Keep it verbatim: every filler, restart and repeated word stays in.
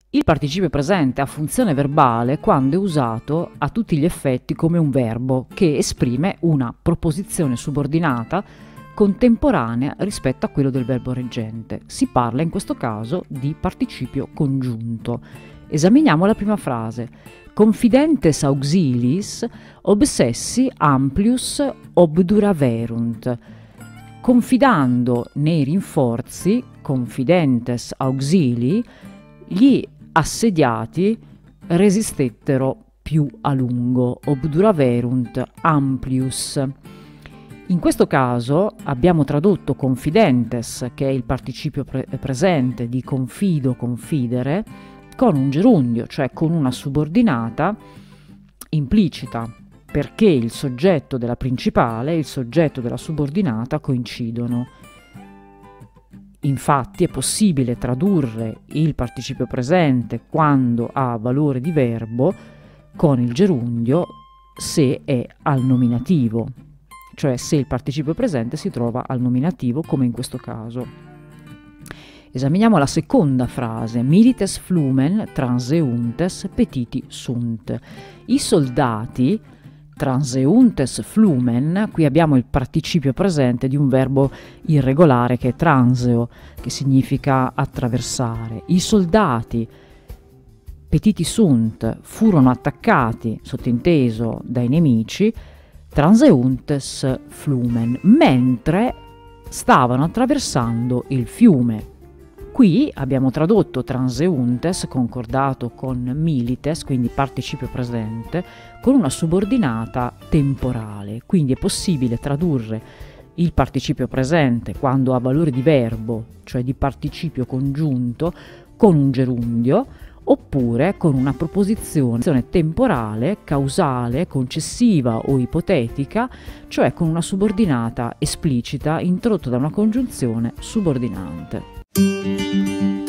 Il participio presente ha funzione verbale quando è usato a tutti gli effetti come un verbo che esprime una proposizione subordinata contemporanea rispetto a quello del verbo reggente. Si parla in questo caso di participio congiunto. Esaminiamo la prima frase. Confidentes auxiliis obsessi amplius obduraverunt. Confidando nei rinforzi, confidentes auxilii, gli assediati resistettero più a lungo, obduraverunt amplius. In questo caso abbiamo tradotto confidentes, che è il participio pre presente di confido, confidere, con un gerundio, cioè con una subordinata implicita, perché il soggetto della principale e il soggetto della subordinata coincidono. Infatti è possibile tradurre il participio presente quando ha valore di verbo con il gerundio se è al nominativo, cioè se il participio presente si trova al nominativo come in questo caso. Esaminiamo la seconda frase. Milites flumen transeuntes petiti sunt. I soldati transeuntes flumen, qui abbiamo il participio presente di un verbo irregolare che è transeo, che significa attraversare. I soldati petiti sunt furono attaccati, sottinteso, dai nemici, transeuntes flumen, mentre stavano attraversando il fiume. Qui abbiamo tradotto transeuntes, concordato con milites, quindi participio presente, con una subordinata temporale. Quindi è possibile tradurre il participio presente quando ha valore di verbo, cioè di participio congiunto, con un gerundio, oppure con una proposizione temporale, causale, concessiva o ipotetica, cioè con una subordinata esplicita introdotta da una congiunzione subordinante.